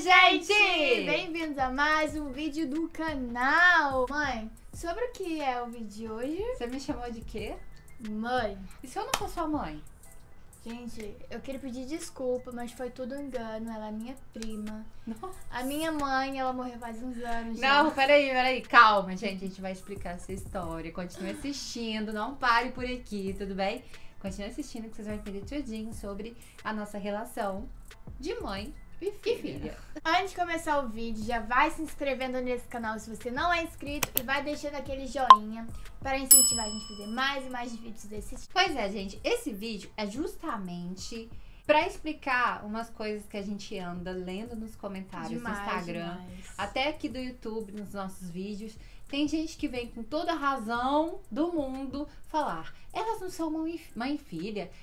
gente! Bem-vindos a mais um vídeo do canal. Mãe, sobre o que é o vídeo de hoje? Você me chamou de quê? Mãe. E se eu não for sua mãe? Gente, eu queria pedir desculpa, mas foi tudo um engano. Ela é minha prima. Nossa. A minha mãe, ela morreu faz uns anos já. Não, peraí. Calma, gente. A gente vai explicar essa história. Continue assistindo. Não pare por aqui, tudo bem? Continue assistindo que vocês vão entender tudinho sobre a nossa relação de mãe e filha. Antes de começar o vídeo, já vai se inscrevendo nesse canal se você não é inscrito e vai deixando aquele joinha para incentivar a gente a fazer mais e mais vídeos desse tipo. Pois é, gente. Esse vídeo é justamente pra explicar umas coisas que a gente anda lendo nos comentários do Instagram, até aqui do YouTube, nos nossos vídeos. Tem gente que vem com toda a razão do mundo falar, elas não são mãe e filha.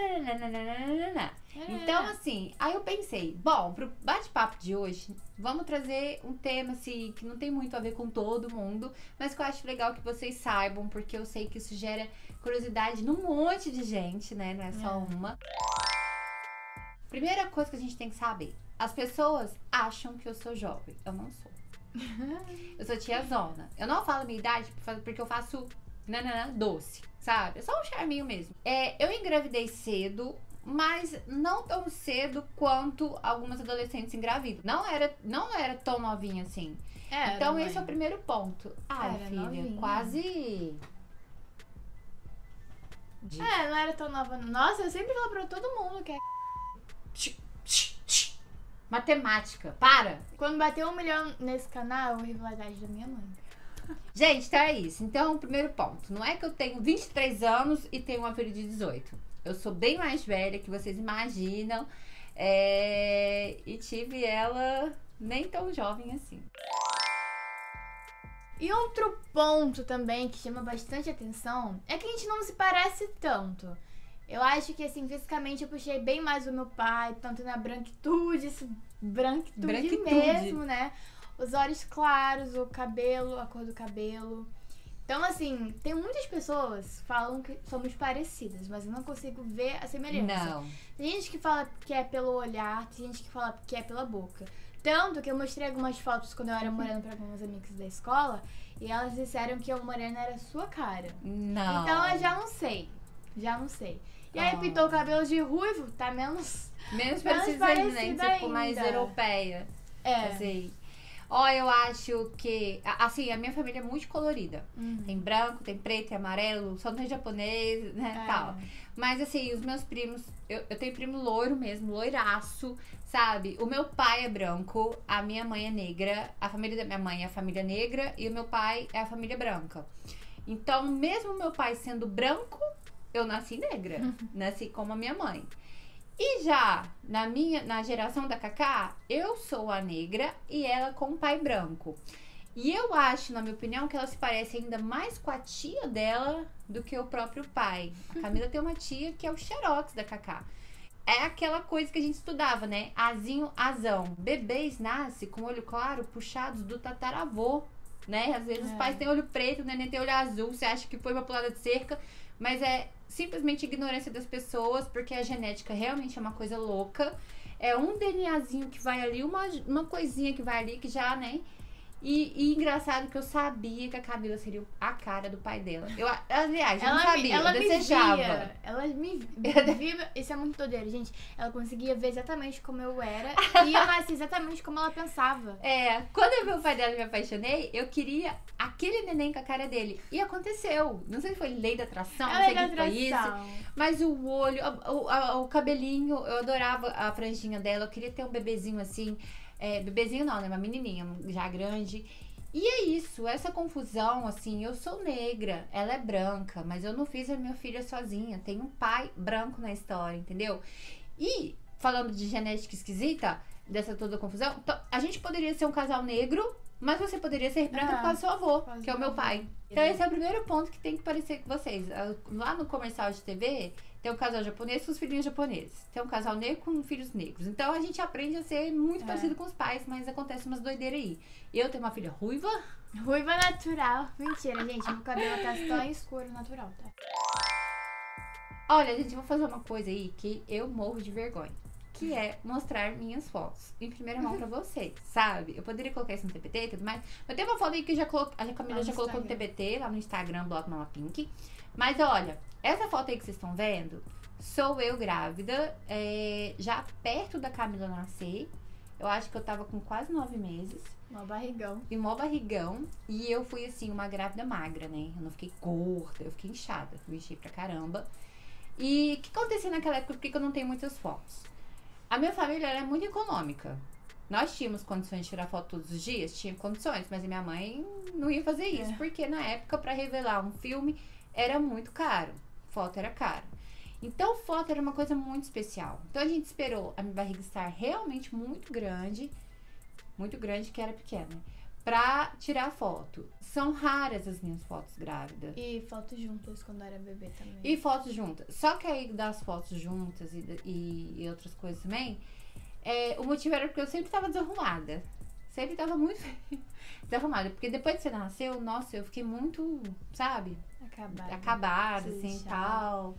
Então, assim, aí eu pensei, bom, pro bate-papo de hoje, vamos trazer um tema, assim, que não tem muito a ver com todo mundo, mas que eu acho legal que vocês saibam, porque eu sei que isso gera curiosidade num monte de gente, né? Não é só uma. Primeira coisa que a gente tem que saber, as pessoas acham que eu sou jovem. Eu não sou. Eu sou tiazona. Eu não falo a minha idade porque eu faço doce, sabe? É só um charminho mesmo. Eu engravidei cedo, mas não tão cedo quanto algumas adolescentes engravidam. Não era tão novinha assim. Então esse é o primeiro ponto. Ai, filha, novinha. quase... Não era tão nova. Nossa, eu sempre falo pra todo mundo que é... Matemática, para! Quando bater 1 milhão nesse canal, é rivalidade da minha mãe. Gente, tá isso. Então, primeiro ponto. Não é que eu tenho 23 anos e tenho uma filha de 18. Eu sou bem mais velha que vocês imaginam. E tive ela nem tão jovem assim. E outro ponto também que chama bastante atenção é que a gente não se parece tanto. Eu acho que, assim, fisicamente eu puxei bem mais o meu pai, tanto na branquitude, branquitude mesmo, né? Os olhos claros, o cabelo, a cor do cabelo. Então, assim, tem muitas pessoas que falam que somos parecidas, mas eu não consigo ver a semelhança. Não. Tem gente que fala que é pelo olhar, tem gente que fala que é pela boca. Tanto que eu mostrei algumas fotos quando eu era morena para algumas amigas da escola e elas disseram que eu morena era a sua cara. Não. Então eu já não sei. E aí pintou o cabelo de ruivo, tá menos parecido ainda, né? Você ficou mais ainda. europeia. Assim. Eu acho que... Assim, a minha família é multicolorida. Tem branco, tem preto, tem amarelo, só não é japonês, né, tal. Mas, assim, os meus primos... Eu tenho primo loiro mesmo, loiraço, sabe? O meu pai é branco, a minha mãe é negra, a família da minha mãe é a família negra e o meu pai é a família branca. Então, mesmo meu pai sendo branco, eu nasci negra. Nasci como a minha mãe. E já na geração da Cacá, eu sou a negra e ela com o pai branco. E eu acho, na minha opinião, que ela se parece ainda mais com a tia dela do que o próprio pai. A Camila tem uma tia que é o xerox da Cacá. É aquela coisa que a gente estudava, né? Azinho, azão. Bebês nascem com olho claro puxados do tataravô, né? Às vezes os pais têm olho preto, o neném tem olho azul. Você acha que foi uma pulada de cerca, mas é simplesmente ignorância das pessoas, porque a genética realmente é uma coisa louca. É um DNAzinho que vai ali, uma coisinha que vai ali, que já, né? E engraçado que eu sabia que a Camila seria a cara do pai dela. Aliás, eu não sabia, eu desejava. Ela me via, isso é muito doideiro, gente. Ela conseguia ver exatamente como eu era e eu nasci exatamente como ela pensava. Quando eu vi o pai dela e me apaixonei, eu queria aquele neném com a cara dele. E aconteceu. Não sei se foi lei da atração, não sei o que foi isso. Mas o olho, o cabelinho, eu adorava a franjinha dela. Eu queria ter um bebezinho assim. Bebezinho não, né? Uma menininha já grande. E é isso, essa confusão, assim, eu sou negra, ela é branca, mas eu não fiz a minha filha sozinha. Tem um pai branco na história, entendeu? E, falando de genética esquisita, dessa toda confusão, então, a gente poderia ser um casal negro, mas você poderia ser branca por causa do seu avô, que é o meu pai. Então esse é o primeiro ponto que tem que parecer com vocês. Lá no comercial de TV, tem um casal japonês com os filhinhos japoneses. Tem um casal negro com filhos negros. Então a gente aprende a ser muito parecido com os pais, mas acontece umas doideiras aí. Eu tenho uma filha ruiva. Ruiva natural. Mentira, gente. Meu cabelo tá tão escuro natural, tá? Olha, gente, eu vou fazer uma coisa aí que eu morro de vergonha. que é mostrar minhas fotos em primeira mão pra vocês, sabe? Eu poderia colocar isso no TBT e tudo mais, mas tem uma foto aí que a Camila já colocou no TBT, lá no Instagram, Blog Mama Pink. Mas olha, essa foto aí que vocês estão vendo, sou eu grávida, já perto da Camila nascer. Eu acho que eu tava com quase 9 meses. Mó barrigão. E mó barrigão. E eu fui, assim, uma grávida magra, né? Eu não fiquei gorda, eu fiquei inchada. Eu enchi pra caramba. E o que acontecia naquela época? Por que eu não tenho muitas fotos? A minha família era muito econômica. Nós tínhamos condições de tirar foto todos os dias? Tinha condições, mas a minha mãe não ia fazer isso. Porque na época, pra revelar um filme, era muito caro. Foto era caro. Então, foto era uma coisa muito especial. Então, a gente esperou a minha barriga estar realmente muito grande, que era pequena, pra tirar foto. São raras as minhas fotos grávidas. E fotos juntas quando era bebê também. E fotos juntas. Só que aí, das fotos juntas e outras coisas também, o motivo era porque eu sempre tava desarrumada. Sempre tava muito desarrumada. Porque depois que você nasceu, nossa, eu fiquei muito, sabe? Acabada, assim, tal.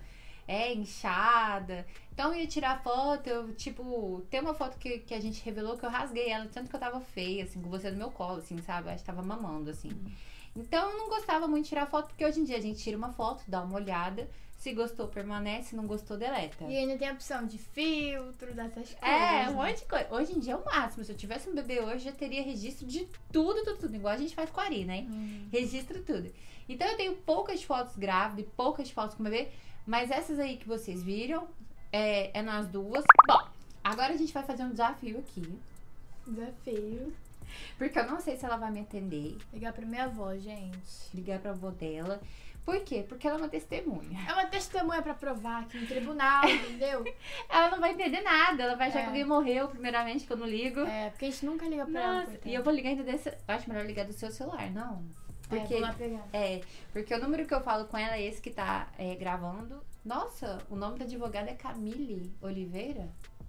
Inchada. Então eu ia tirar foto, tem uma foto que a gente revelou que eu rasguei ela, tanto que eu tava feia, assim, com você no meu colo, assim, sabe? Eu acho que tava mamando, assim. Então eu não gostava muito de tirar foto, porque hoje em dia a gente tira uma foto, dá uma olhada, se gostou, permanece, se não gostou, deleta. E ainda tem a opção de filtro, dessas coisas. Um monte de coisa. Hoje em dia é o máximo. Se eu tivesse um bebê hoje, já teria registro de tudo. Igual a gente faz com a Ari, né? Registra tudo. Então eu tenho poucas fotos grávidas e poucas fotos com o bebê. Mas essas aí que vocês viram, é nas duas. Bom, agora a gente vai fazer um desafio aqui. Desafio. Porque eu não sei se ela vai me atender. Ligar pra minha avó, gente. Ligar pra avó dela. Por quê? Porque ela é uma testemunha. É uma testemunha pra provar aqui no tribunal, entendeu? Ela não vai entender nada. Ela vai achar que alguém morreu, primeiramente, que eu não ligo. Porque a gente nunca liga pra ela. E eu vou ligar ainda desse... Eu acho melhor ligar do seu celular, não? Porque, vou lá pegar. Porque o número que eu falo com ela é esse que tá gravando. Nossa, o nome da advogada é Camille Oliveira?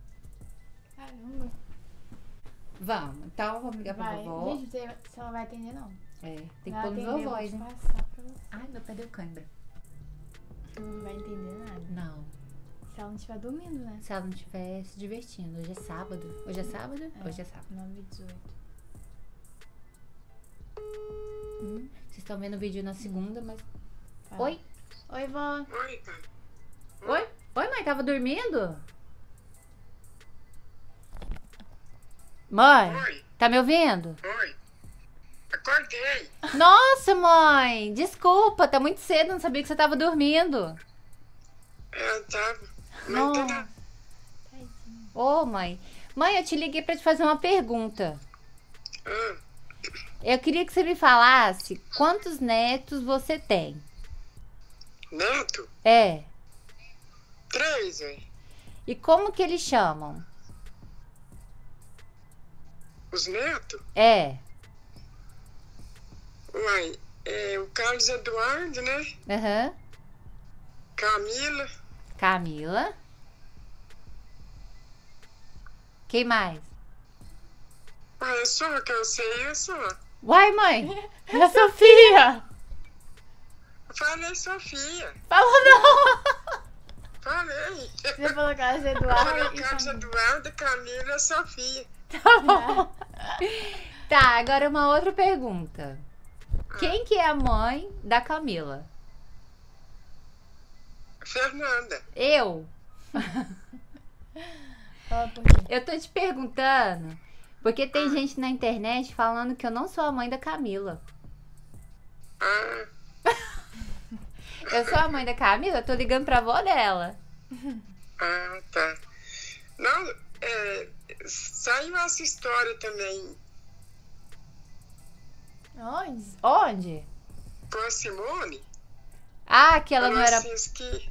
Caramba. Vamos, então vamos ligar pra vovó. Gente, se ela vai atender, não. Tem que pôr nos vovóis, né? Passar pra você. Ai, meu pé deu cãibra. Não vai entender nada. Não. Se ela não estiver dormindo, né? Se ela não estiver se divertindo. Hoje é sábado. Hoje é sábado? Hoje é sábado. 9h18. Vocês estão vendo o vídeo na segunda, mas... Oi? Oi, vó. Oi, Oi? Oi, mãe, tava dormindo? Mãe, Oi. Tá me ouvindo? Oi. Acordei. Nossa, mãe, desculpa, tá muito cedo, não sabia que você tava dormindo. Tava. Não. Não tem Ô, mãe. Mãe, eu te liguei pra te fazer uma pergunta. nada. Eu queria que você me falasse quantos netos você tem. Neto? 3, velho. E como que eles chamam? Os netos? Uai, o Carlos Eduardo, né? Aham. Camila. Camila. Quem mais? É só que eu sei, é só. Uai, mãe. É a Sofia. Falei Sofia. Falou não. Falei. Você falou Carlos Falei Eduardo e Carlos Camila. Eduardo, Camila, Sofia. Tá bom. Tá, agora uma outra pergunta. Quem que é a mãe da Camila? Fernanda. Eu. Fala por quê? Eu tô te perguntando porque tem gente na internet falando que eu não sou a mãe da Camila. Ah, Eu sou a mãe da Camila, eu tô ligando pra avó dela. tá. Não, saiu essa história também Onde? Onde? com a Simone. Ah, que ela Falou não era... assim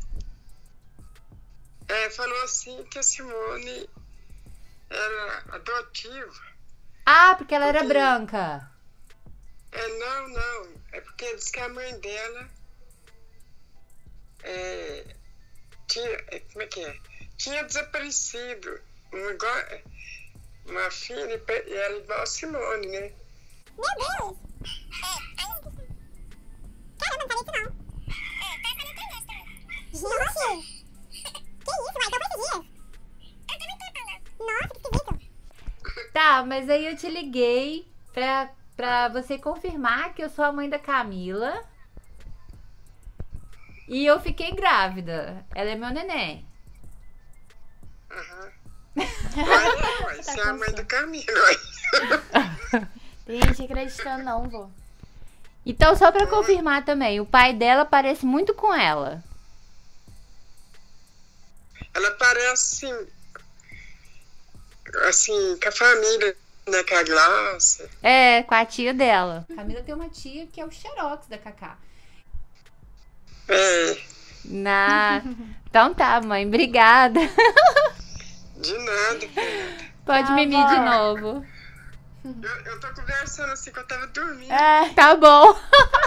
falou assim que a Simone era adotiva. Ah, porque ela era Porque- branca. Não. É porque diz que a mãe dela tinha. Como é que é? Tinha desaparecido. Uma filha e era igual a Simone, né? Meu Deus! Caramba, não falei isso não. Gente! Que isso, vai, então quantos dias? Eu também tô falando. Nossa, que esquisito. Tá, mas aí eu te liguei pra você confirmar que eu sou a mãe da Camila. E eu fiquei grávida. Ela é meu neném. Aham. Ué, você é a mãe do Camilo, ué. Tem gente acreditando não, vô. Então, só pra confirmar também, o pai dela parece muito com ela. Ela parece assim, com a família, né, com a Glaucia. É, com a tia dela. Camila tem uma tia que é o xerox da Cacá. É, Então tá, mãe, obrigada. de nada, Fernanda. Pode Tá mimir de bom. novo. Eu tô conversando assim que eu tava dormindo. É, Tá bom.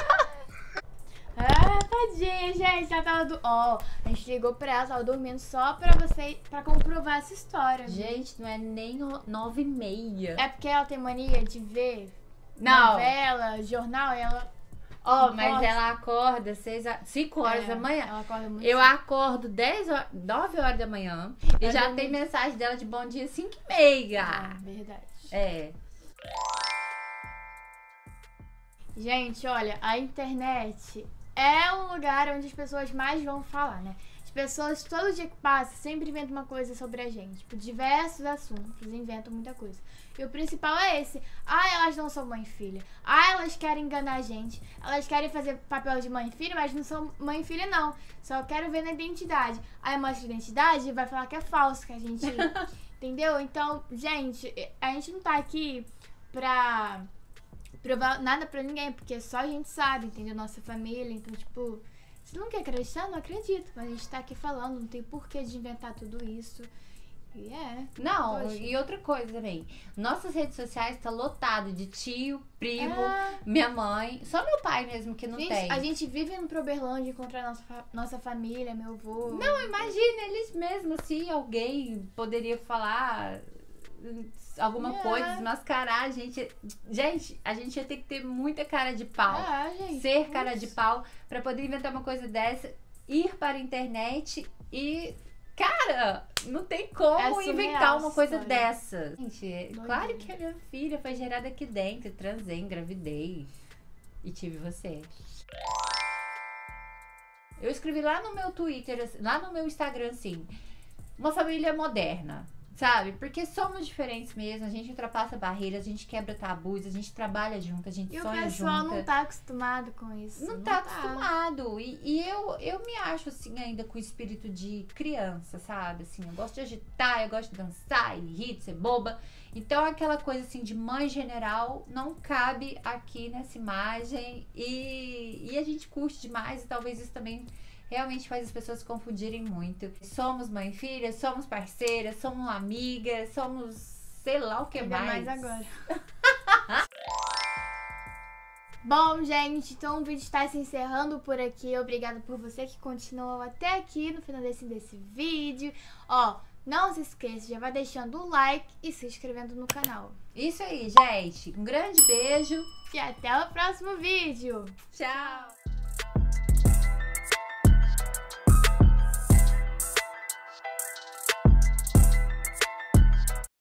tadinha, gente. Ela tava Ó, a gente ligou pra ela, tava dormindo só pra comprovar essa história. Gente, não é nem 9h30. É porque ela tem mania de ver Não. novela, jornal, e ela... Ó, mas Nossa. ela acorda 5 horas É, da manhã. Ela acorda muito Eu cedo. acordo 9 horas da manhã e Eu já dormi- tem mensagem dela de bom dia 5h30. Ah, verdade. É. Gente, olha, a internet é um lugar onde as pessoas mais vão falar, né? As pessoas, todo dia que passa, sempre inventam uma coisa sobre a gente. Tipo, diversos assuntos, inventam muita coisa. E o principal é esse. Ah, elas não são mãe e filha. Ah, elas querem enganar a gente. Elas querem fazer papel de mãe e filha, mas não são mãe e filha, não. Só quero ver na identidade. Aí mostra a identidade e vai falar que é falso, que a gente... Entendeu? Então, gente, a gente não tá aqui pra provar nada pra ninguém, porque só a gente sabe, entendeu? Nossa família, então, tipo, se não quer acreditar, não acredito. Mas a gente tá aqui falando, não tem porquê de inventar tudo isso. E Não, Poxa. e outra coisa também. Nossas redes sociais tá lotado de tio, primo, É. minha mãe. Só meu pai mesmo que não Gente, tem. a gente vive no Proberlândia, encontrar nossa família, meu avô. Não, imagina eles mesmos, se alguém poderia falar alguma É. coisa, desmascarar a gente. Gente, a gente ia ter que ter muita cara de pau. Gente. Ser cara de pau pra poder inventar uma coisa dessa, ir para a internet e, cara, não tem como É surreal inventar uma essa coisa história. dessa. Gente, claro que a minha filha foi gerada aqui dentro, transei, engravidei e tive você. Eu escrevi lá no meu Twitter, assim, lá no meu Instagram, assim, uma família moderna. Sabe? Porque somos diferentes mesmo, a gente ultrapassa barreiras, a gente quebra tabus, a gente trabalha junto, a gente E o sonha pessoal junto. não tá acostumado com isso. Não tá acostumado. E eu me acho, assim, ainda com espírito de criança, sabe? Assim, eu gosto de agitar, eu gosto de dançar e rir, de ser boba. Então, aquela coisa, assim, de mãe general não cabe aqui nessa imagem. E a gente curte demais e talvez isso também realmente faz as pessoas se confundirem muito. Somos mãe e filha, somos parceiras, somos amigas, somos sei lá o que Ainda mais. mais agora. Bom, gente, então o vídeo está se encerrando por aqui. Obrigada por você que continuou até aqui no final desse vídeo. Ó, não se esqueça, já vai deixando o like e se inscrevendo no canal. Isso aí, gente. Um grande beijo. E até o próximo vídeo. Tchau.